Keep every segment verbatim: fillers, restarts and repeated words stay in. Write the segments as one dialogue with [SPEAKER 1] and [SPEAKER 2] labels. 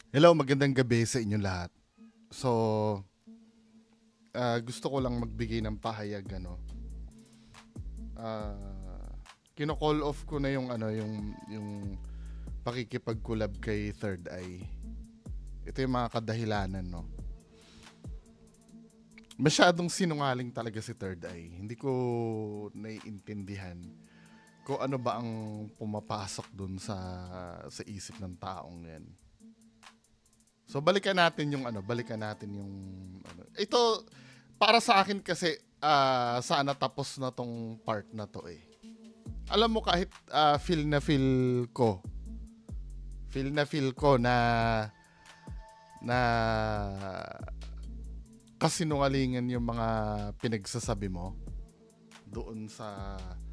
[SPEAKER 1] Hello, magandang gabi sa inyo lahat. So, ah, gusto ko lang magbigay ng pahayag ano. Ah, kino-call off ko na yung ano, yung yung pakikipag-collab kay Third Eye. Ito yung mga kadahilanan, no. Masyadong sinungaling talaga si Third Eye. Hindi ko naiintindihan kung ano ba ang pumapasok dun sa sa isip ng taong 'yan. So balikan natin yung ano, balikan natin yung ano. Ito para sa akin kasi ah, sana tapos na tong part na to eh. Alam mo kahit ah, feel na feel ko, feel na feel ko na na kasinungalingan yung mga pinagsasabi mo doon sa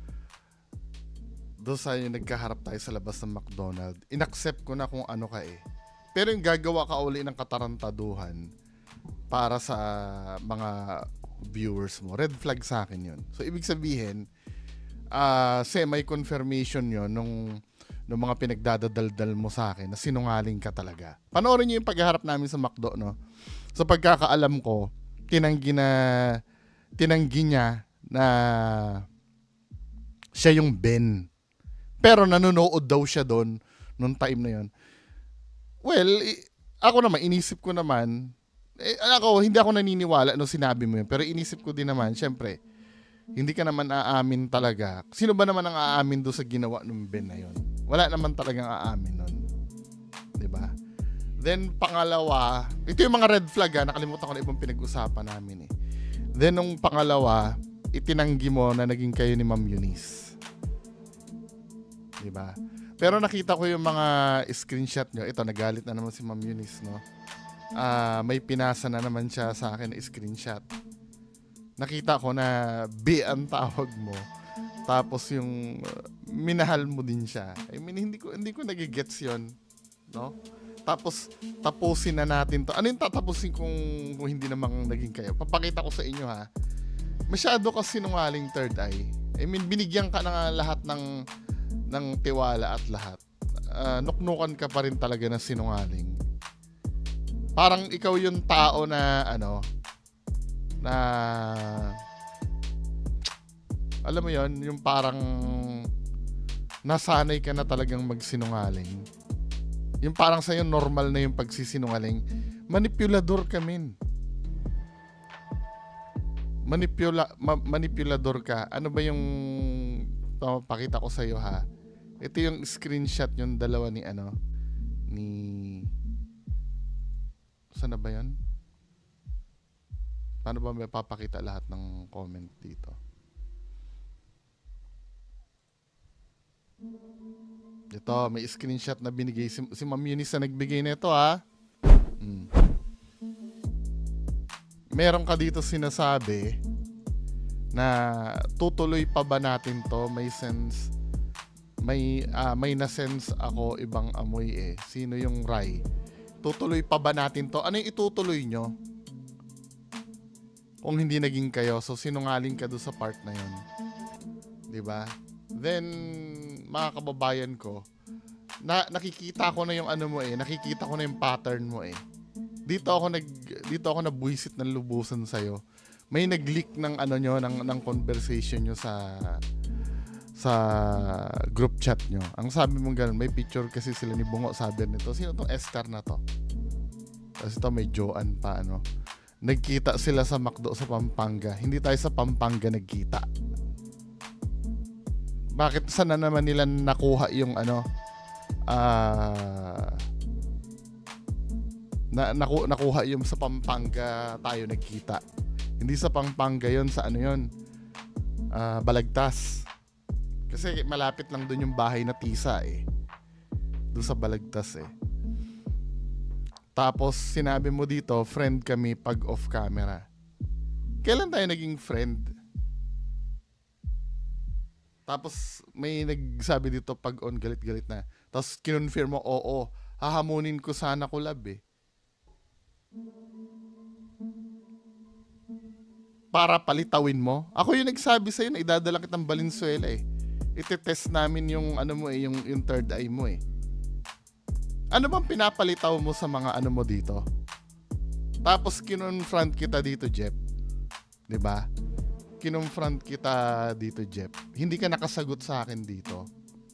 [SPEAKER 1] doon sa yung nagkaharap tayo sa labas ng McDonald's. Inaccept ko na kung ano ka eh. Pero yung gagawa ka uli ng katarantaduhan para sa mga viewers mo, red flag sa akin yun. So, ibig sabihin, uh, semi-confirmation yun nung, nung mga pinagdadadaldal mo sa akin na sinungaling ka talaga. Panoorin niyo yung pagharap namin sa McDo, no? Sa pagkakaalam ko, tinanggi na, tinanggi niya na siya yung Ben. Pero nanonood daw siya doon nung time na yun. Well, ako naman, inisip ko naman, eh, ako, hindi ako naniniwala nung sinabi mo yun. Pero inisip ko din naman, syempre, hindi ka naman aamin talaga. Sino ba naman ang aamin doon sa ginawa ng Ben na yun? Wala naman talagang aamin nun. Diba? Then, pangalawa, ito yung mga red flag ha, nakalimutan ko na ibang pinag-usapan namin eh. Then, nung pangalawa, itinanggi mo na naging kayo ni Ma'am Eunice. Diba? Pero nakita ko yung mga screenshot nyo. Ito, nagalit na naman si Ma'am Eunice, no? Uh, may pinasa na naman siya sa akin na screenshot. Nakita ko na B ang tawag mo. Tapos yung uh, minahal mo din siya. I mean, hindi ko, hindi ko nagigets yun. No? Tapos, tapusin na natin to. Ano yung tatapusin kung, kung hindi namang naging kayo? Papakita ko sa inyo, ha? Masyado ka sinungaling, Third Eye. I mean, binigyan ka na lahat ng ng tiwala at lahat. Uh, nuknukan ka pa rin talaga ng sinungaling. Parang ikaw yung tao na ano na alam mo yon, yung parang nasanay ka na talagang magsinungaling. Yung parang sa'yo normal na yung pagsisinungaling. Manipulador ka, min. Manipula, ma- manipulador ka. Ano ba yung pakita ko sa'yo ha? Ito yung screenshot yung dalawa ni ano ni saan na ba yun? Paano ba may papakita lahat ng comment dito? Ito, may screenshot na binigay si, si Ma'am Eunice na nagbigay nito ha. Hmm. Meron ka dito sinasabi na tutuloy pa ba natin to? May sense may uh, may na-sense ako ibang amoy eh. Sino yung Rai? Tutuloy pa ba natin to? Ano yung itutuloy nyo? Kung hindi naging kayo, so sinungaling ka doon sa part na yun. Diba? Then, mga kababayan ko, na, nakikita ko na yung ano mo eh. Nakikita ko na yung pattern mo eh. Dito ako nag dito ako nabuisit ng lubusan sa'yo. May nag-leak ng ano nyo, ng, ng conversation nyo sa sa group chat nyo. Ang sabi mong ganun, may picture kasi sila ni Bungo, sabi nito, sino tong Escar na to? Tapos ito may Joanne pa, ano. Nagkita sila sa McDo sa Pampanga. Hindi tayo sa Pampanga nagkita. Bakit sana naman nila nakuha yung ano, ah, uh, na, naku, nakuha yung sa Pampanga tayo nagkita. Hindi sa Pampanga yon, sa ano yon, uh, Balagtas. Kasi malapit lang doon yung bahay na Tisa eh. Doon sa Balagtas eh. Tapos sinabi mo dito, friend kami pag off camera. Kailan tayo naging friend? Tapos may nagsabi dito pag on galit-galit na. Tapos kinonfirm mo, oo, hahamunin ko sana collab eh. Para palitawin mo. Ako yung nagsabi sa'yo na idadala kitang Valenzuela eh. Ite-test namin yung ano mo eh, yung, yung third eye mo eh. Ano bang pinapalitaw mo sa mga ano mo dito? Tapos kinonfront kita dito, Jeff. 'Di ba? Kinonfront kita dito, Jeff. Hindi ka nakasagot sa akin dito.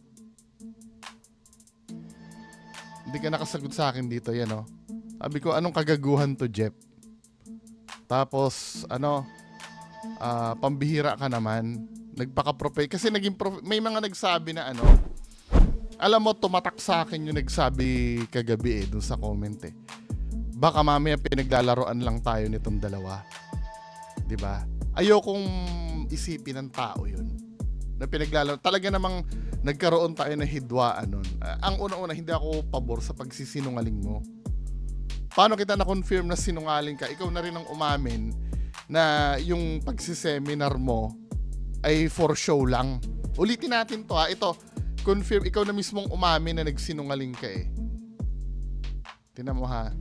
[SPEAKER 1] Hindi ka nakasagot sa akin dito, yan oh. Sabi ko, anong kagaguhan to, Jeff? Tapos, ano, uh, pambihira ka naman. Nagpaka-profe... Kasi naging profe... may mga nagsabi na ano, alam mo, tumatak sa akin yung nagsabi kagabi eh, dun sa comment eh. Baka mamaya pinaglalaroan lang tayo nitong dalawa. Diba? Ayokong isipin ng tao yun. Na pinaglalaro. Talaga namang nagkaroon tayo ng hidwaan nun. Uh, ang una-una, hindi ako pabor sa pagsisinungaling mo. Paano kita na-confirm na sinungaling ka? Ikaw na rin ang umamin na yung pagsiseminar mo ay for show lang. Ulitin natin to ha. Ito, confirm, ikaw na mismong umamin na nagsinungaling ka eh. Tingnan mo ha.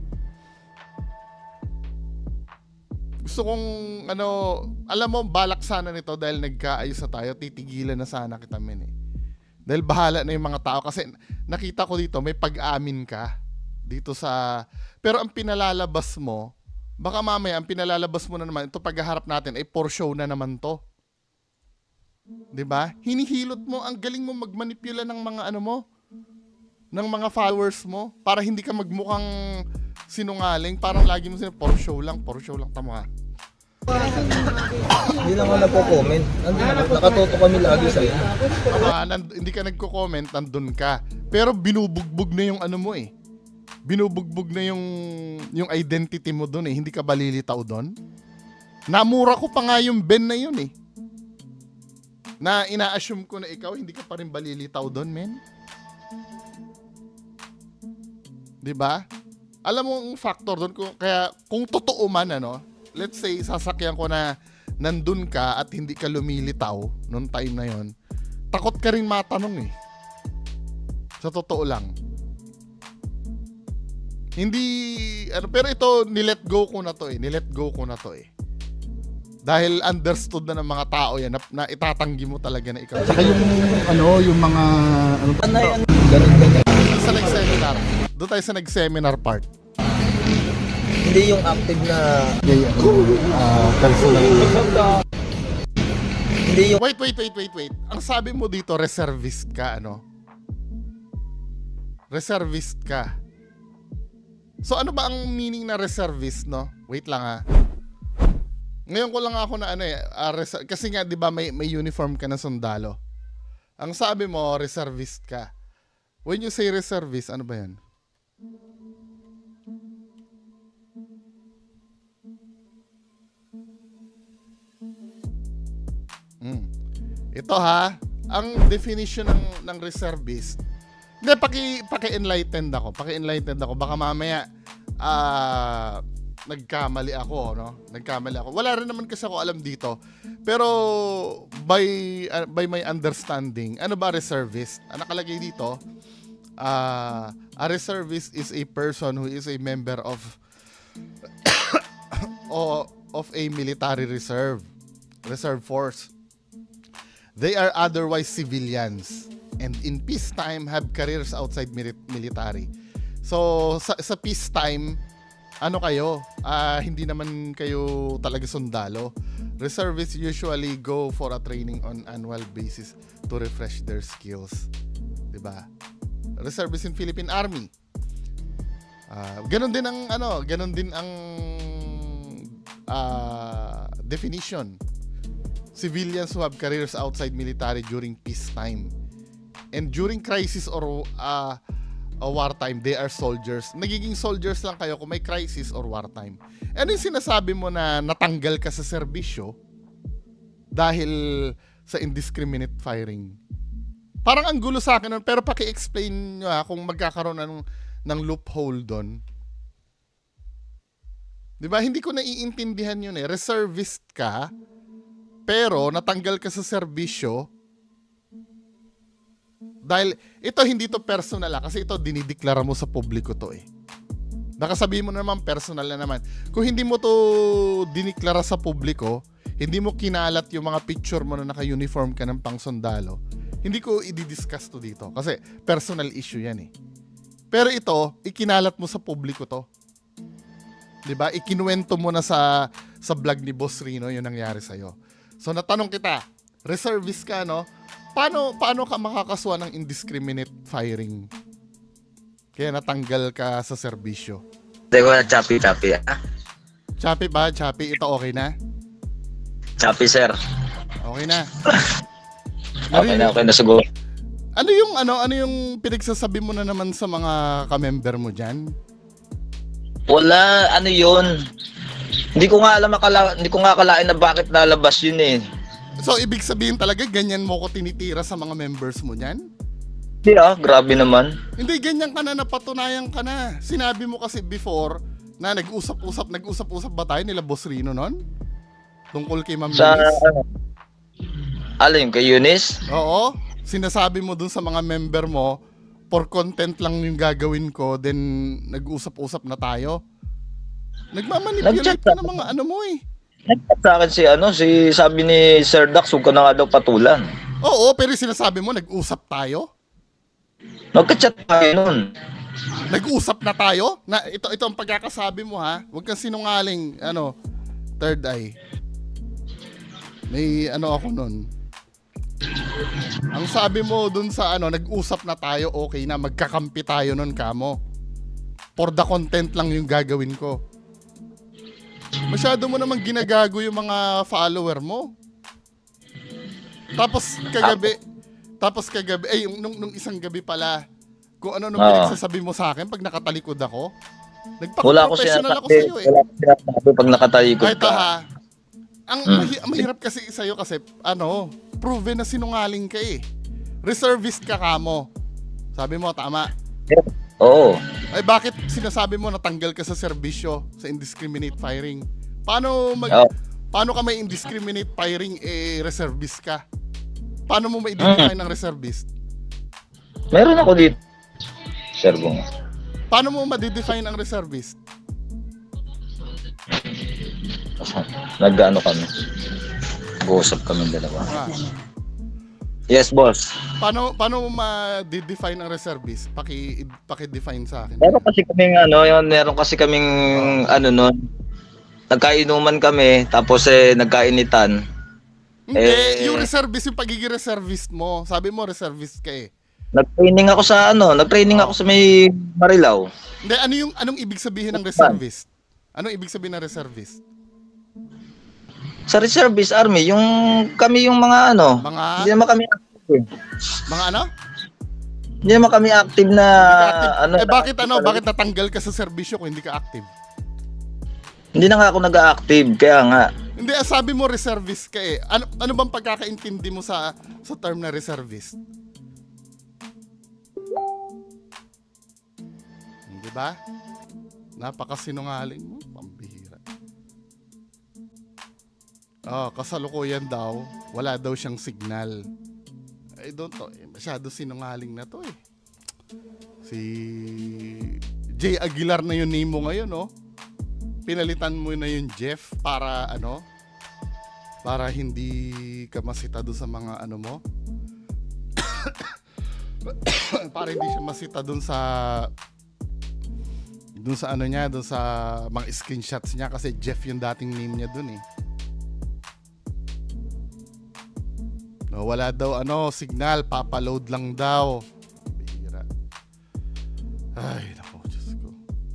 [SPEAKER 1] Gusto kong, ano, alam mo, balak sana nito dahil nagkaayos na tayo, titigilan na sana kita men eh. Dahil bahala na yung mga tao kasi nakita ko dito, may pag-amin ka dito sa, pero ang pinalalabas mo, baka mamaya ang pinalalabas mo na naman, ito paghaharap natin, ay for show na naman to. 'Di ba? Hinihilot mo, ang galing mo magmanipula ng mga ano mo, ng mga followers mo, para hindi ka magmukhang sinungaling, parang lagi mo sinabi, for show lang, for show lang, tama ha.
[SPEAKER 2] Hindi lang ako nagko-comment. Nakatoto kami lagi sa'yo.
[SPEAKER 1] Ah, nand- hindi ka nagko-comment, nandun ka. Pero binubugbog na yung ano mo eh. Binubugbog na yung yung identity mo doon eh. Hindi ka ba lilitaw doon? Namura ko pa nga yung Ben na yun eh. Na ina-assume ko na ikaw, hindi ka pa rin balilitaw doon, men. 'Di ba? Alam mo ang factor doon, kung, kaya kung totoo man ano, let's say sasakyan ko na nandun ka at hindi ka lumilitaw noong time na yon, takot ka rin matanong eh. Sa totoo lang. Hindi, ano, pero ito, nilet go ko na to eh. Nilet go ko na to eh. Dahil understood na ng mga tao yan, na, na itatanggi mo talaga na ikaw.
[SPEAKER 3] Saka yung, ano, yung mga, ano ba?
[SPEAKER 2] Ganun, ganun.
[SPEAKER 1] Sa nag-seminar, doon tayo sa nag-seminar part.
[SPEAKER 2] Hindi yung active na...
[SPEAKER 3] Uh, personal.
[SPEAKER 2] Hindi yung...
[SPEAKER 1] Wait, wait, wait, wait, wait. Ang sabi mo dito, reservist ka, ano? Reservist ka. So ano ba ang meaning na reservist, no? Wait lang ha. Ngayon ko lang ako na ano eh, uh, res- kasi nga 'di ba may may uniform ka na sundalo. Ang sabi mo reservist ka. When you say reservist, ano ba 'yan? Hmm. Ito ha, ang definition ng ng reservist. Hindi, paki, paki-enlightened ako. Paki-enlightened ako. Baka mamaya, ah, uh, nagkamali ako, no? Nagkamali ako. Wala rin naman kasi ako alam dito. Pero, by, uh, by my understanding, ano ba reservist? Ang nakalagay dito, uh, a reservist is a person who is a member of, of a military reserve, reserve force. They are otherwise civilians and in peacetime have careers outside military. So sa, sa peacetime, ano kayo? Uh, hindi naman kayo talaga sundalo. Reservists usually go for a training on annual basis to refresh their skills. 'Di ba? Reservists in Philippine Army. Uh, ganon din ang ano, ganon din ang uh, definition. Civilians who have careers outside military during peacetime. And during crisis or uh, uh, wartime, they are soldiers. Nagiging soldiers lang kayo kung may crisis or wartime. Ano yung sinasabi mo na natanggal ka sa serbisyo dahil sa indiscriminate firing? Parang ang gulo sa akin nun, pero paki-explain nyo ha, kung magkakaroon ng, ng loophole doon. Diba? Hindi ko naiintindihan yun eh. Reservist ka, pero natanggal ka sa serbisyo dahil ito hindi to personal ah, kasi ito dinideklara mo sa publiko to eh. Nakasabihin mo naman personal na naman. Kung hindi mo to diniklara sa publiko, hindi mo kinalat yung mga picture mo na naka-uniform ka ng pangsundalo, hindi ko i-discuss to dito kasi personal issue yan eh. Pero ito, ikinalat mo sa publiko to. 'Di ba? Ikinuwento mo na sa sa vlog ni Boss Rino 'yung nangyari sa iyo. So natanong kita, reservist ka, no? Paano paano ka makakasuhan ng indiscriminate firing? Kaya natanggal ka sa serbisyo.
[SPEAKER 4] Hindi ko na choppy-choppy. Ah?
[SPEAKER 1] Choppy ba? Choppy, ito okay na?
[SPEAKER 4] Choppy, sir.
[SPEAKER 1] Okay na.
[SPEAKER 4] Okay na, okay na siguro.
[SPEAKER 1] Ano yung ano ano yung pinagsasabi mo na naman sa mga ka-member mo diyan?
[SPEAKER 4] Wala, ano yun. Hindi ko nga alam, akala, hindi ko nga akalain na bakit nalabas yun eh.
[SPEAKER 1] So, ibig sabihin talaga, ganyan mo ko tinitira sa mga members mo niyan?
[SPEAKER 4] Hindi ah, grabe naman.
[SPEAKER 1] Hindi, ganyan ka na, napatunayan ka na. Sinabi mo kasi before na nag-usap-usap, nag-usap-usap ba tayo nila Boss Rino nun? Tungkol kay Ma'am
[SPEAKER 4] Sa,
[SPEAKER 1] Eunice?
[SPEAKER 4] ano? Alin, kay Eunice?
[SPEAKER 1] Oo. Sinasabi mo dun sa mga member mo, for content lang yung gagawin ko, then nag-usap-usap na tayo. Nagmamanipulate ka ng mga ano mo eh.
[SPEAKER 4] Nag-chat sa akin si ano, si sabi ni Sir Dax, huwag ka na nga daw patulan.
[SPEAKER 1] Oo, pero sinasabi mo, nag-usap tayo?
[SPEAKER 4] Nagka-chat tayo nun.
[SPEAKER 1] Nag-usap na tayo? Na, ito, ito ang pagkakasabi mo ha. Huwag kang sinungaling, ano, third eye. May ano ako nun. Ang sabi mo dun sa ano, nag-usap na tayo, okay na, magkakampi tayo nun, kamo. For the content lang yung gagawin ko. Masyado mo namang ginagago yung mga follower mo. Tapos kagabi, tapos kagabi, ay yung nung, nung isang gabi pala, kung ano nung
[SPEAKER 4] Oo.
[SPEAKER 1] pinagsasabi mo sa akin pag nakatalikod ako,
[SPEAKER 4] Wala ko siya
[SPEAKER 1] nagpaka-professional ako sa iyo eh.
[SPEAKER 4] Wala ko siya sabi pag nakatalikod
[SPEAKER 1] Kahit
[SPEAKER 4] ka.
[SPEAKER 1] ha, ang
[SPEAKER 4] Hmm.
[SPEAKER 1] mahi- mahirap kasi sa'yo kasi, ano, proven na sinungaling ka eh. Reservist ka kamo. Sabi mo, tama.
[SPEAKER 4] Oo.
[SPEAKER 1] Ay bakit sinasabi mo natanggal ka sa serbisyo sa indiscriminate firing? Paano mag
[SPEAKER 4] Oo.
[SPEAKER 1] paano ka may indiscriminate firing eh reservist ka? Paano mo ma-identify ng reservist?
[SPEAKER 4] Meron ako dito. Sir Bong.
[SPEAKER 1] Paano mo ma-define ang reservist?
[SPEAKER 4] Nag-ano kami. Nag-uusap kami dalawa.
[SPEAKER 1] Ah,
[SPEAKER 4] Yes, boss.
[SPEAKER 1] paano paano mo ma-define ang reservist? Paki paki-define sa akin.
[SPEAKER 4] Meron kasi kaming ano, yun, meron kasi kaming ano noon. Nagkainuman kami, tapos eh nagkainitan.
[SPEAKER 1] Hindi,
[SPEAKER 4] Eh,
[SPEAKER 1] yung reservist, yung pagiging reservist mo. Sabi mo reservist ka eh.
[SPEAKER 4] Nag-training ako sa ano, nag-training ako sa may Marilao.
[SPEAKER 1] Hindi, ano yung anong ibig sabihin ng reservist? Anong ibig sabihin ng reservist?
[SPEAKER 4] Sa reservist army, yung kami yung mga ano,
[SPEAKER 1] Mga
[SPEAKER 4] hindi naman kami active. eh.
[SPEAKER 1] mga ano?
[SPEAKER 4] Hindi naman kami active na
[SPEAKER 1] Active.
[SPEAKER 4] ano.
[SPEAKER 1] eh bakit ano? Bakit natanggal ka sa serbisyo kung hindi ka active?
[SPEAKER 4] Hindi na nga ako nag-active, kaya nga.
[SPEAKER 1] Hindi, ah, sabi mo reservist ka eh. Ano ano bang pagkakaintindi mo sa sa term na reservist? Hindi ba? Napakasinungaling mo, pambihira. Oh, kasalukuyan daw, wala daw siyang signal. I don't know, eh, masyado sinungaling na to eh. Si Jay Aguilar na yung name mo ngayon, no? Pinalitan mo na yung Jeff para ano? Para hindi ka masita doon sa mga ano mo. Para hindi siya masita doon sa doon sa ano niya, doon sa mga screenshots niya kasi Jeff yung dating name niya doon eh. No, wala daw ano, signal, papaload lang daw. Bihira. Ay, naku, Diyos ko.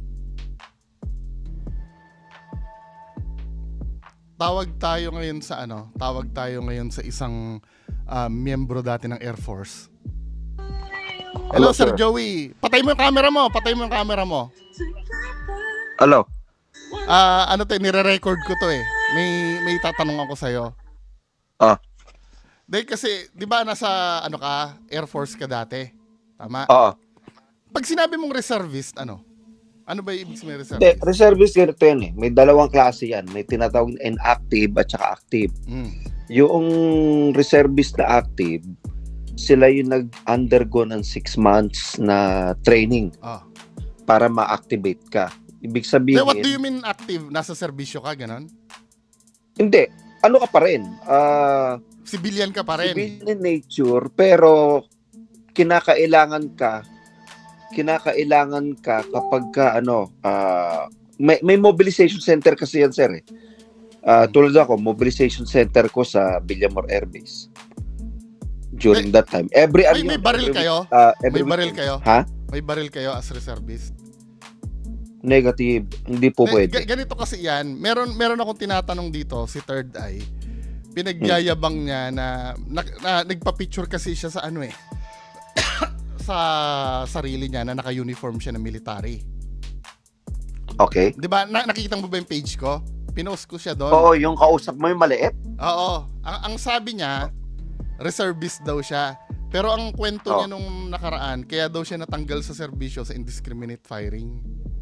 [SPEAKER 1] Tawag tayo ngayon sa ano, tawag tayo ngayon sa isang uh, miyembro dati ng Air Force. Hello,
[SPEAKER 5] Hello,
[SPEAKER 1] Sir
[SPEAKER 5] sir.
[SPEAKER 1] Joey. Patay mo yung camera mo, patay mo yung camera mo.
[SPEAKER 5] Hello.
[SPEAKER 1] Ah, ano to, nire-record ko to eh. May may tatanong ako sa iyo.
[SPEAKER 5] Ah,
[SPEAKER 1] Dahil kasi, 'di ba nasa ano ka, Air Force ka dati? Tama?
[SPEAKER 5] oo.
[SPEAKER 1] Pag sinabi mong reservist, ano? Ano ba yung ibig sabihin ng
[SPEAKER 5] Hindi,
[SPEAKER 1] reservist?
[SPEAKER 5] reservist ganito yan eh. May dalawang klase yan. May tinatawag na inactive at saka active.
[SPEAKER 1] Mm.
[SPEAKER 5] Yung reservist na active, sila yung nag-undergo ng six months na training
[SPEAKER 1] Ah.
[SPEAKER 5] para ma-activate ka. Ibig sabihin,
[SPEAKER 1] Then what do you mean active? Nasa serbisyo ka, ganon?
[SPEAKER 5] hindi. Ano ka pa rin? Ah,
[SPEAKER 1] Civilian ka pa rin.
[SPEAKER 5] civilian in nature, pero kinakailangan ka kinakailangan ka kapag ka ano, ah, may, may mobilization center kasi yan, sir. Eh. Ah, tulad ako, mobilization center ko sa Villamor Air Base. During that time. Every
[SPEAKER 1] May,
[SPEAKER 5] ano
[SPEAKER 1] may
[SPEAKER 5] yun,
[SPEAKER 1] baril
[SPEAKER 5] every
[SPEAKER 1] kayo?
[SPEAKER 5] week, ah, every
[SPEAKER 1] May baril
[SPEAKER 5] weekend.
[SPEAKER 1] kayo?
[SPEAKER 5] Ha?
[SPEAKER 1] May baril kayo as reservist?
[SPEAKER 5] Negative. Hindi po
[SPEAKER 1] Eh,
[SPEAKER 5] pwede.
[SPEAKER 1] ga- ganito kasi yan. Meron meron akong tinatanong dito, si Third Eye. Pinagyayabang niya na, na, na nagpa-picture kasi siya sa ano eh. sa sarili niya na naka-uniform siya ng military.
[SPEAKER 5] Okay.
[SPEAKER 1] 'Di ba? Na, nakikita mo ba yung page ko? Pinost ko siya doon.
[SPEAKER 5] Oo, yung kausap mo yung maliit.
[SPEAKER 1] Oo. Ang, ang sabi niya, reservist daw siya. Pero ang kwento
[SPEAKER 5] Oh.
[SPEAKER 1] niya nung nakaraan, kaya daw siya natanggal sa serbisyo sa indiscriminate firing.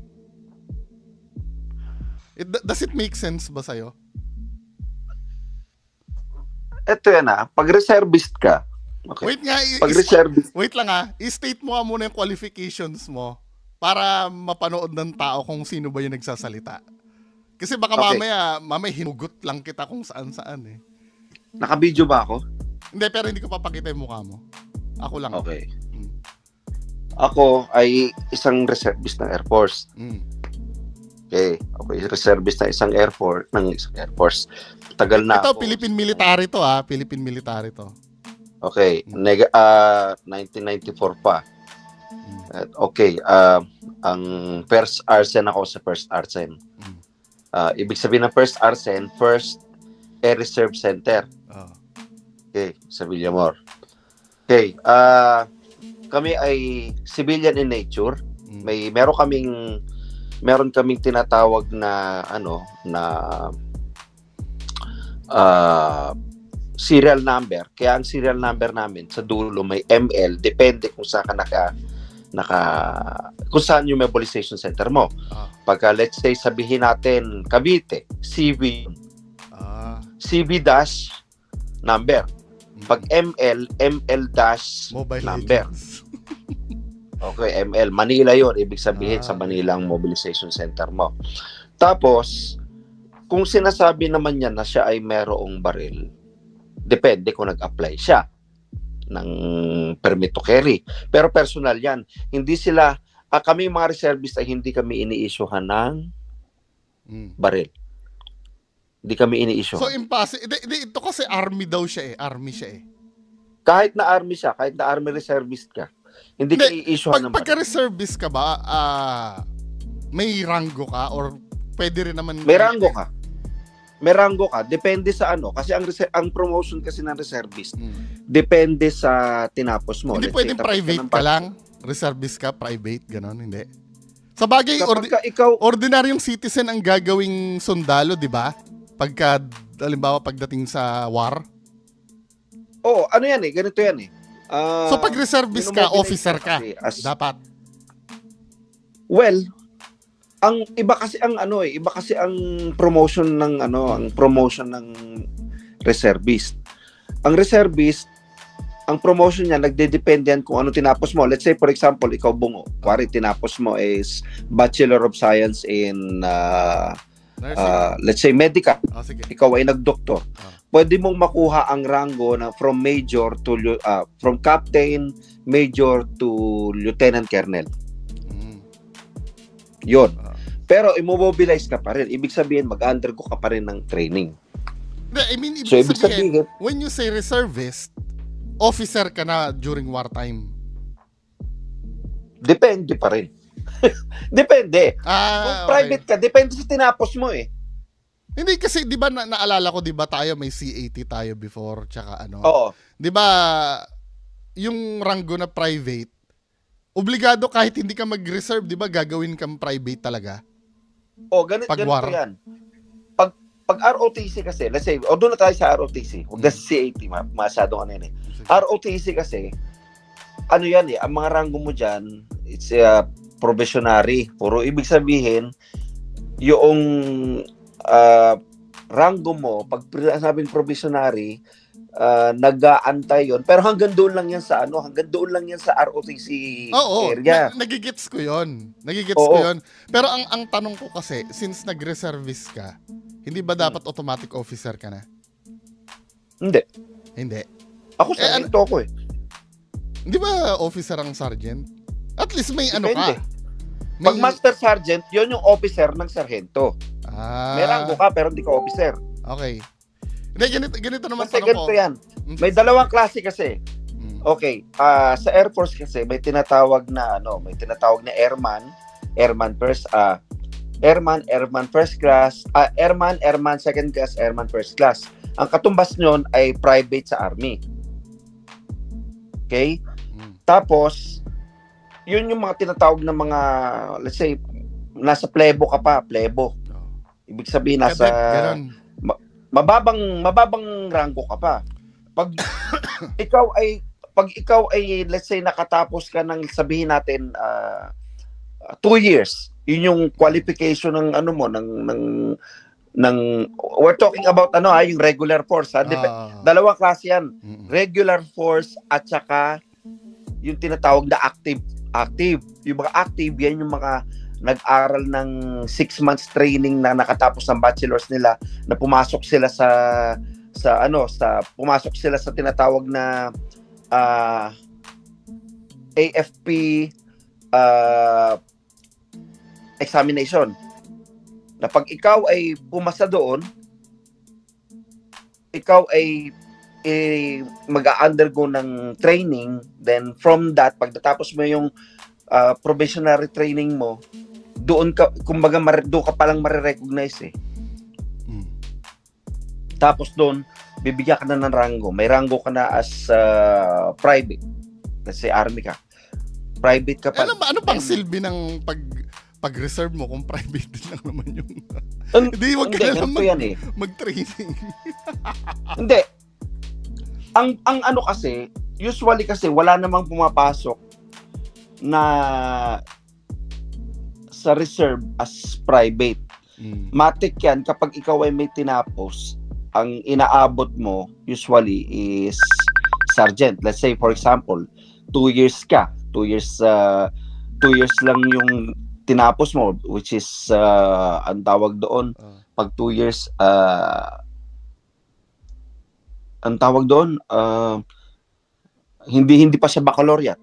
[SPEAKER 1] It, does it make sense ba sa'yo?
[SPEAKER 5] Ito yan ah, pag reservist ka. Okay.
[SPEAKER 1] Wait nga, i-
[SPEAKER 5] Pag
[SPEAKER 1] is-
[SPEAKER 5] reservist,
[SPEAKER 1] wait lang ah. I-state mo nga muna yung qualifications mo para mapanood ng tao kung sino ba yung nagsasalita. Kasi baka
[SPEAKER 5] Okay.
[SPEAKER 1] mamaya, mamaya hinugot lang kita kung saan-saan eh.
[SPEAKER 5] naka-video ba ako?
[SPEAKER 1] Hindi, pero hindi ko papakita yung mukha mo. Ako lang.
[SPEAKER 5] Okay.
[SPEAKER 1] Mm.
[SPEAKER 5] Ako ay isang reservist ng Air Force.
[SPEAKER 1] Mm.
[SPEAKER 5] Okay. Ako ay reservist ng isang Air Force, ng isang Air Force. Tagal na
[SPEAKER 1] Ito,
[SPEAKER 5] ako.
[SPEAKER 1] Philippine military to ah. Philippine military to.
[SPEAKER 5] Okay. Neg- ah, nineteen ninety-four pa.
[SPEAKER 1] Mm.
[SPEAKER 5] At okay. ah, ang first arsen ako sa first arsen.
[SPEAKER 1] Mm.
[SPEAKER 5] Ah, ibig sabihin ng first arsen, first Air Reserve Center.
[SPEAKER 1] Oh.
[SPEAKER 5] Okay, sa Villamor. Okay, ah kami ay civilian in nature.
[SPEAKER 1] Mm.
[SPEAKER 5] May meron kaming meron kaming tinatawag na ano na ah serial number. Kaya ang serial number namin sa dulo may M L, depende kung saan ka naka naka kung saan yung mobilization center mo.
[SPEAKER 1] Ah.
[SPEAKER 5] Pagka let's say sabihin natin Cavite, C V
[SPEAKER 1] Ah.
[SPEAKER 5] C V dash number.
[SPEAKER 1] Mm.
[SPEAKER 5] Pag M L, M L dash
[SPEAKER 1] Mobile
[SPEAKER 5] number.
[SPEAKER 1] Legends.
[SPEAKER 5] Okay, M L. Manila yon. Ibig sabihin
[SPEAKER 1] Ah,
[SPEAKER 5] sa Manila ang mobilization center mo. Tapos, kung sinasabi naman niya na siya ay merong baril, depende kung nag-apply siya ng permit to carry. Pero personal yan. Hindi sila, ah, kami mga reservist ay hindi kami ini-issuehan ng
[SPEAKER 1] Mm.
[SPEAKER 5] baril. Hindi kami
[SPEAKER 1] So
[SPEAKER 5] ini-issuehan.
[SPEAKER 1] impossible. Ito kasi army daw siya eh. Army siya eh.
[SPEAKER 5] Kahit na army siya, kahit na army reservist ka, hindi ka
[SPEAKER 1] Hindi,
[SPEAKER 5] i-issuehan
[SPEAKER 1] Pag
[SPEAKER 5] ng baril.
[SPEAKER 1] pagka-reservist ka ba, ah may rango ka or pwede rin naman
[SPEAKER 5] May rango ka. May rango ka. Depende sa ano. Kasi ang reser- ang promotion kasi ng reservist,
[SPEAKER 1] Mm.
[SPEAKER 5] depende sa tinapos mo.
[SPEAKER 1] Hindi
[SPEAKER 5] Let's
[SPEAKER 1] pwedeng
[SPEAKER 5] say, tapos
[SPEAKER 1] private
[SPEAKER 5] ng
[SPEAKER 1] ka
[SPEAKER 5] bachelor.
[SPEAKER 1] lang. Reservist ka, private, ganon, hindi. Sa bagay,
[SPEAKER 5] Kapag
[SPEAKER 1] ordi-
[SPEAKER 5] ka ikaw,
[SPEAKER 1] ordinaryong citizen ang gagawing sundalo, di ba? Pagka, halimbawa, pagdating sa war.
[SPEAKER 5] oh, ano yan eh, ganito yan eh. Ah,
[SPEAKER 1] So, pag reservist ka,
[SPEAKER 5] minomobilize
[SPEAKER 1] officer ka.
[SPEAKER 5] kasi as-
[SPEAKER 1] Dapat.
[SPEAKER 5] well, ang iba kasi ang ano eh, iba kasi ang promotion ng ano, ang promotion ng reservist. Ang reservist, ang promotion niya nagdedepende yan kung ano tinapos mo. Let's say for example, ikaw bungo. Kuwari tinapos mo is Bachelor of Science in uh,
[SPEAKER 1] Nursing.
[SPEAKER 5] uh, let's say medical.
[SPEAKER 1] oh, sige.
[SPEAKER 5] Ikaw ay nagdoktor.
[SPEAKER 1] Ah.
[SPEAKER 5] Pwede mong makuha ang rango na from major to lieu- uh, from captain, major to lieutenant colonel.
[SPEAKER 1] Mm.
[SPEAKER 5] Yon.
[SPEAKER 1] Ah.
[SPEAKER 5] Pero immobilize ka pa rin. Ibig sabihin mag-undergo ka pa rin ng training.
[SPEAKER 1] Hindi, I mean, ibig
[SPEAKER 5] So ibig
[SPEAKER 1] sabihin,
[SPEAKER 5] sabihin,
[SPEAKER 1] when you say reservist, officer ka na during wartime.
[SPEAKER 5] depende pa rin. Depende. Kung
[SPEAKER 1] Ah,
[SPEAKER 5] private
[SPEAKER 1] okay.
[SPEAKER 5] ka, depende sa tinapos mo eh.
[SPEAKER 1] Hindi kasi 'di ba na- naalala ko 'di ba tayo may C A T tayo before tsaka ano.
[SPEAKER 5] Oo.
[SPEAKER 1] 'Di ba yung ranggo na private, obligado kahit hindi ka mag-reserve, 'di ba gagawin kang private talaga?
[SPEAKER 5] O, ganito,
[SPEAKER 1] Pag
[SPEAKER 5] ganito
[SPEAKER 1] war.
[SPEAKER 5] yan. Pag, pag R O T C kasi, let's say, o doon na tayo sa R O T C. Huwag na sa C A T, ma- masyadong ano yun eh. R O T C kasi, ano yan eh, ang mga ranggo mo dyan, it's a probationary. Puro ibig sabihin, yung uh, ranggo mo, pag sabing probationary, uh, nag-aantay yon. Pero hanggang doon lang yan sa ano, hanggang doon lang yan sa R O T C
[SPEAKER 1] Oo,
[SPEAKER 5] area.
[SPEAKER 1] na- nagigets ko 'yon. Nagigets
[SPEAKER 5] Oo.
[SPEAKER 1] ko 'yon. Pero ang ang tanong ko kasi, since nag-reservist ka, hindi ba dapat automatic officer ka na?
[SPEAKER 5] Hindi.
[SPEAKER 1] Hindi.
[SPEAKER 5] Ako
[SPEAKER 1] Eh, ano-
[SPEAKER 5] sargento ako eh.
[SPEAKER 1] Hindi ba officer ang sergeant? At least may ano
[SPEAKER 5] Depende.
[SPEAKER 1] ka.
[SPEAKER 5] Pag Master Sergeant, yun yung officer ng sargento.
[SPEAKER 1] Ah,
[SPEAKER 5] May rango ka pero hindi ka officer.
[SPEAKER 1] okay. Hindi, ganito, ganito naman
[SPEAKER 5] Kasi
[SPEAKER 1] tanong
[SPEAKER 5] ganito
[SPEAKER 1] ko.
[SPEAKER 5] yan.
[SPEAKER 1] Mm.
[SPEAKER 5] May dalawang klase kasi.
[SPEAKER 1] Mm.
[SPEAKER 5] Okay, ah sa Air Force kasi may tinatawag na ano, may tinatawag na airman, airman first ah airman, airman first class, ah, airman, airman second class, airman first class. Ang katumbas nyon ay private sa Army. Okay?
[SPEAKER 1] Mm.
[SPEAKER 5] Tapos yun yung mga tinatawag na mga, let's say, nasa plebo ka pa, plebo.
[SPEAKER 1] Oh.
[SPEAKER 5] Ibig sabihin nasa
[SPEAKER 1] Cadet, ganun.
[SPEAKER 5] mababang mababang rango ka pa. Pag ikaw ay pag ikaw ay let's say nakatapos ka ng sabihin natin uh, two years, yun yung qualification ng ano mo ng ng ng we're talking about ano ha, yung regular force ha. Dep-
[SPEAKER 1] Ah.
[SPEAKER 5] dalawang klase yan.
[SPEAKER 1] Mm.
[SPEAKER 5] Regular force at saka yung tinatawag na active active. Yung mga active yan yung mga nag-aral ng six months training na nakatapos ng bachelors nila na pumasok sila sa sa ano sa pumasok sila sa tinatawag na uh, A F P uh, examination. Na pag ikaw ay pumasa doon, ikaw ay eh, mag-undergo ng training, then from that pagtatapos mo yung uh, probationary training mo, doon ka kumbaga mar- doon ka palang mare-recognize eh.
[SPEAKER 1] Mm.
[SPEAKER 5] Tapos doon bibigyan ka na ng rango. May rango ka na as uh, private. Let's say army ka. Private ka pa.
[SPEAKER 1] Ano ba ano bang silbi ng pag pag-reserve mo kung private din lang naman yung
[SPEAKER 5] Un-
[SPEAKER 1] hindi wag ka
[SPEAKER 5] hindi,
[SPEAKER 1] na lang
[SPEAKER 5] ganito
[SPEAKER 1] mag,
[SPEAKER 5] yan eh.
[SPEAKER 1] mag-training.
[SPEAKER 5] Hindi. Ang ang ano kasi, usually kasi wala namang pumapasok na sa reserve as private.
[SPEAKER 1] Mm.
[SPEAKER 5] Matik yan kapag ikaw ay may tinapos, ang inaabot mo usually is sergeant. Let's say for example, two years ka. Two years uh, two years lang yung tinapos mo, which is uh, ang tawag doon
[SPEAKER 1] Uh,
[SPEAKER 5] pag two years uh, ang tawag doon uh, hindi hindi pa siya baccalaureate.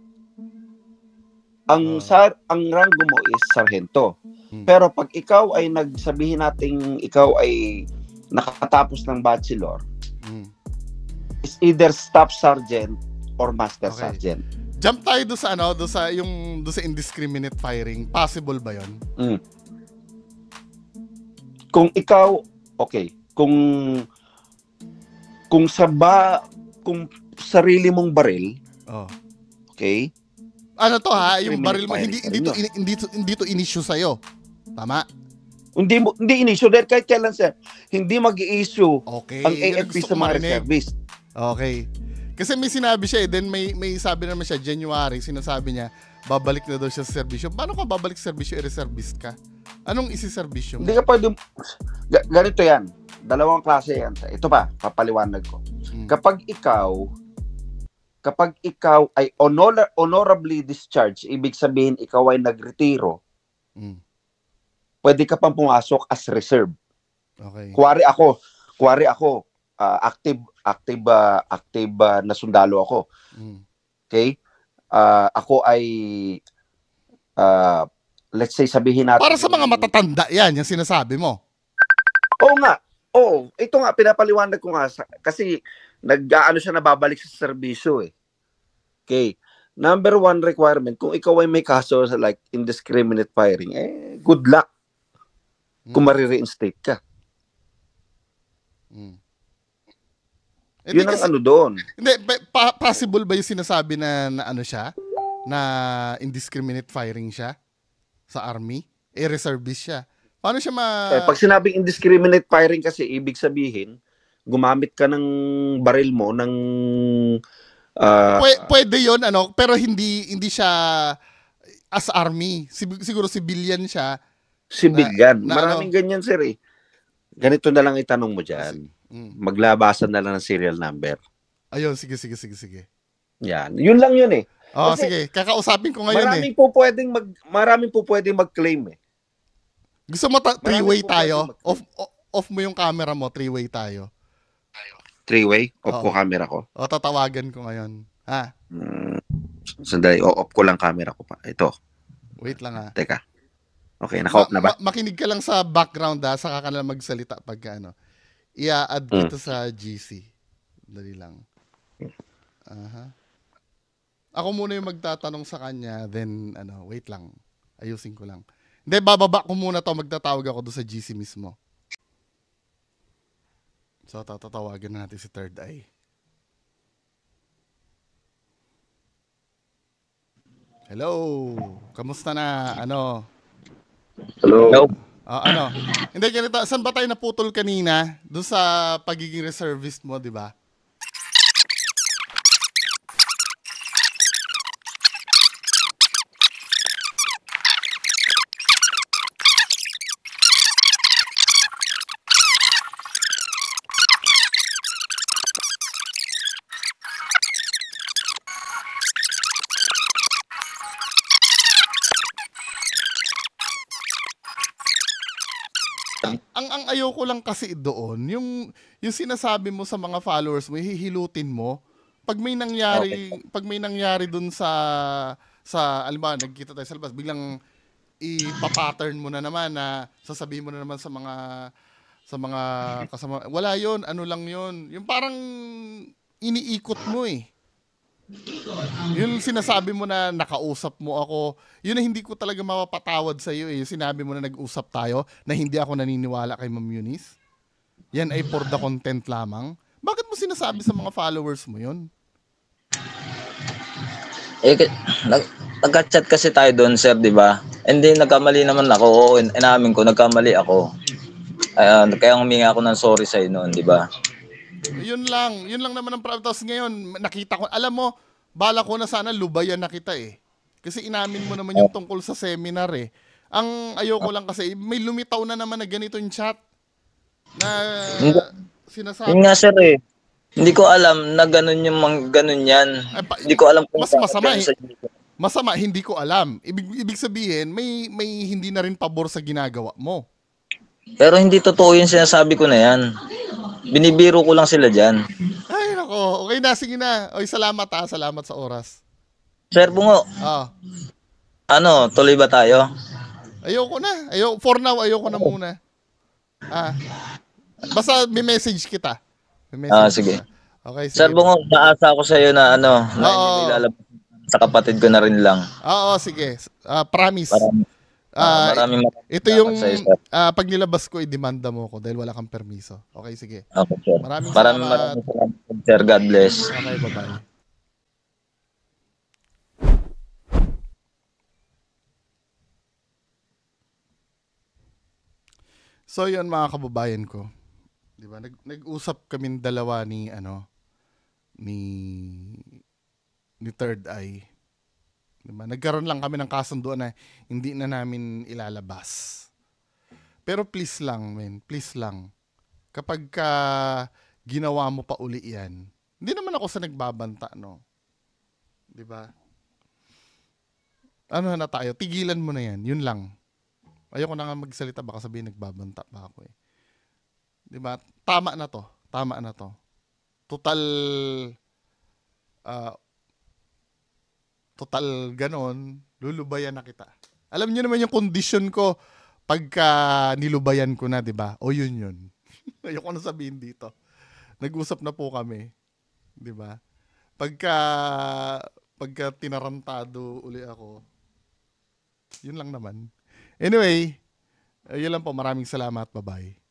[SPEAKER 5] Ang
[SPEAKER 1] Ah.
[SPEAKER 5] sar ang rango mo is sargento.
[SPEAKER 1] Hmm.
[SPEAKER 5] Pero pag ikaw ay nagsabihin nating ikaw ay nakatapos ng bachelor,
[SPEAKER 1] mm.
[SPEAKER 5] is either staff sergeant or master
[SPEAKER 1] Okay.
[SPEAKER 5] sergeant.
[SPEAKER 1] Jump tayo do sa ano, do sa yung do sa indiscriminate firing. Possible ba 'yon?
[SPEAKER 5] Mm. Kung ikaw, okay, kung kung sa ba kung sarili mong baril,
[SPEAKER 1] Oh.
[SPEAKER 5] okay?
[SPEAKER 1] Ano to ha, yung
[SPEAKER 5] Indiscriminate
[SPEAKER 1] baril mo hindi
[SPEAKER 5] firing.
[SPEAKER 1] hindi to ini- hindi to, hindi to in-issue sa Tama?
[SPEAKER 5] Hindi mo hindi in-issue dahil kahit kailan sir, hindi mag-i-issue
[SPEAKER 1] Okay.
[SPEAKER 5] ang
[SPEAKER 1] Yun
[SPEAKER 5] A F P
[SPEAKER 1] gusto
[SPEAKER 5] sa
[SPEAKER 1] ko
[SPEAKER 5] mga
[SPEAKER 1] marinig.
[SPEAKER 5] reservist.
[SPEAKER 1] Okay. Kasi may sinabi siya eh, then may may sabi naman siya January, sinasabi niya babalik na daw siya sa serbisyo. Paano ka babalik sa serbisyo, i-reservist ka? Anong isi-serbisyo mo?
[SPEAKER 5] Hindi ka pwede Ga- ganito yan. Dalawang klase yan. Ito pa, papaliwanag ko.
[SPEAKER 1] Mm.
[SPEAKER 5] Kapag ikaw kapag ikaw ay honor, honorably discharged, ibig sabihin ikaw ay nagretiro,
[SPEAKER 1] Mm.
[SPEAKER 5] pwede ka pang pumasok as reserve.
[SPEAKER 1] Okay.
[SPEAKER 5] Kuwari ako, kuwari ako, ah, active active ah, active ah, na sundalo ako.
[SPEAKER 1] Mm.
[SPEAKER 5] Okay? Ah, ako ay ah, let's say sabihin natin
[SPEAKER 1] Para sa mga matatanda yan, yung sinasabi mo.
[SPEAKER 5] Oo nga. Oo, ito nga pinapaliwanag ko nga sa- kasi nag-aano siya nababalik sa serbisyo eh. Okay. Number one requirement, kung ikaw ay may kaso sa like indiscriminate firing, eh good luck kung
[SPEAKER 1] Mm.
[SPEAKER 5] marireinstate ka.
[SPEAKER 1] Mm. Eh,
[SPEAKER 5] Yun
[SPEAKER 1] di
[SPEAKER 5] ang
[SPEAKER 1] kasi-
[SPEAKER 5] ano doon.
[SPEAKER 1] Hindi, pa- pa- possible ba yung sinasabi na, na ano siya? Na indiscriminate firing siya sa army? Eh, reservist siya. Paano siya ma...
[SPEAKER 5] Eh, pag sinabing indiscriminate firing kasi, ibig sabihin, gumamit ka ng baril mo ng ah,
[SPEAKER 1] Pwe- pwede yon ano, pero hindi hindi siya as army. Sig- siguro civilian siya.
[SPEAKER 5] civilian.
[SPEAKER 1] na- na
[SPEAKER 5] Maraming ganyan, sir eh. Ganito na lang itanong mo dyan.
[SPEAKER 1] Mm.
[SPEAKER 5] Maglabasan na lang ng serial number.
[SPEAKER 1] Ayun, sige, sige, sige, sige.
[SPEAKER 5] Yan. Yun lang yun eh.
[SPEAKER 1] Oh,
[SPEAKER 5] Kasi-
[SPEAKER 1] sige. Kakausapin ko ngayon
[SPEAKER 5] Maraming
[SPEAKER 1] eh.
[SPEAKER 5] po pwedeng mag maraming po pwedeng mag-claim eh.
[SPEAKER 1] Gusto mo ta- three-way
[SPEAKER 5] Maraming po
[SPEAKER 1] tayo?
[SPEAKER 5] pwede mag-
[SPEAKER 1] Off, o- off mo yung camera mo, three-way tayo.
[SPEAKER 5] Three-way? Off
[SPEAKER 1] Oo.
[SPEAKER 5] ko camera ko.
[SPEAKER 1] O, tatawagan ko ngayon. Ha?
[SPEAKER 5] Hmm. Sandali, o-off ko lang camera ko pa. Ito,
[SPEAKER 1] Wait lang ha.
[SPEAKER 5] teka. Okay, naka-off na ba?
[SPEAKER 1] Ma- makinig ka lang sa background ha, saka ka na magsalita pag ano. I-add
[SPEAKER 5] Mm.
[SPEAKER 1] kita sa G C. Dali lang. Aha. Ako muna yung magtatanong sa kanya, then ano, wait lang. Ayusin ko lang. Hindi, bababa ko muna to, magtatawag ako doon sa G C mismo. So, tatatawagan natin si Third Eye. Hello. Kamusta na? Ano?
[SPEAKER 4] Hello.
[SPEAKER 1] Ah, ano? Hindi, ganito. Saan ba tayo naputol kanina? Doon sa pagiging reservist mo, di ba? Ang ang ayoko lang kasi doon, yung yung sinasabi mo sa mga followers mo, hihilutin mo. Pag may nangyari, pag may nangyari doon sa sa alam nagkita tayo sa labas, biglang ipa-pattern mo na naman na sasabihin mo na naman sa mga sa mga kasama. Wala 'yon, ano lang 'yon. Yung parang iniikot mo eh. Yung sinasabi mo na nakausap mo ako, yun na hindi ko talaga mapapatawad sa iyo eh. Yung sinabi mo na nag-usap tayo na hindi ako naniniwala kay Ma'am Eunice. Yan ay for the content lamang. Bakit mo sinasabi sa mga followers mo yun?
[SPEAKER 4] Eh, k- nag nagka-chat kasi tayo doon, sir, di ba? Hindi, nagkamali naman ako. Oo, in- inamin ko, nagkamali ako. Ayan, kaya humingi ako ng sorry sa'yo noon, di ba?
[SPEAKER 1] Yun lang. Yun lang naman ang problem. Tapos ngayon, nakita ko, alam mo, bala ko na sana lubayan na kita eh. Kasi inamin mo naman yung tungkol sa seminar eh. Ang ayoko lang kasi, may lumitaw na naman na ganito yung chat. Na sinasabi.
[SPEAKER 4] Yun nga, sir, eh. Hindi ko alam na ganun yung mga ganun yan.
[SPEAKER 1] Ay, pa-
[SPEAKER 4] Hindi ko alam kung
[SPEAKER 1] mas
[SPEAKER 4] bakit
[SPEAKER 1] masama
[SPEAKER 4] ganun
[SPEAKER 1] eh.
[SPEAKER 4] sa
[SPEAKER 1] Masama, hindi ko alam. Ibig, ibig sabihin, may may hindi na rin pabor sa ginagawa mo.
[SPEAKER 4] Pero hindi totoo yung sinasabi ko na yan. Binibiro ko lang sila dyan.
[SPEAKER 1] Ay, nako. Okay na, sige na. Oy, salamat ha. Salamat sa oras.
[SPEAKER 4] Sir Bungo,
[SPEAKER 1] Ah,
[SPEAKER 4] ano, tuloy ba tayo?
[SPEAKER 1] ayoko na. Ayoko, for now, ayoko na muna. Ah, basta may message kita. May message
[SPEAKER 4] Ah, sige.
[SPEAKER 1] kita. Okay, sige.
[SPEAKER 4] Sir Bungo, naasa ako sa'yo na ano, na
[SPEAKER 1] Oo.
[SPEAKER 4] hindi nilalabas sa kapatid ko na rin lang.
[SPEAKER 1] Oo, sige. Ah, promise.
[SPEAKER 4] Maraming,
[SPEAKER 1] Ah,
[SPEAKER 4] ah, maraming maraming
[SPEAKER 1] ito
[SPEAKER 4] salamat
[SPEAKER 1] yung
[SPEAKER 4] sa'yo, sir.
[SPEAKER 1] ah, pag nilabas ko, idemanda mo ko dahil wala kang permiso. Okay, sige.
[SPEAKER 4] Okay, sir.
[SPEAKER 1] Maraming
[SPEAKER 4] Maraming
[SPEAKER 1] salamat.
[SPEAKER 4] maraming salamat, sir. God bless.
[SPEAKER 1] Okay, bye-bye. So yun mga kababayan ko. 'Di ba? Nag nag-usap kaming dalawa ni ano ni ni Third Eye. 'Di ba? Nagkaroon lang kami ng kasunduan na hindi na namin ilalabas. Pero please lang, men, please lang. Kapag ka ginawa mo pa uli 'yan. Hindi naman ako sa nagbabanta, no. 'Di ba? Ano na tayo? Tigilan mo na 'yan. Yun lang. Ayoko na nga magsalita, baka sabihin nagbabanta pa ako eh. 'Di ba? Tama na 'to. Tama na 'to. Total ah total ganon, lulubayan na kita. Alam niyo naman yung condition ko pagka nilubayan ko na, 'di ba? O yun yun. Ayoko na sabihin dito. Nag-usap na po kami, 'di ba? Pagka pagka tinarantado uli ako, yun lang naman. Anyway, yun lang po. Maraming salamat. Bye-bye.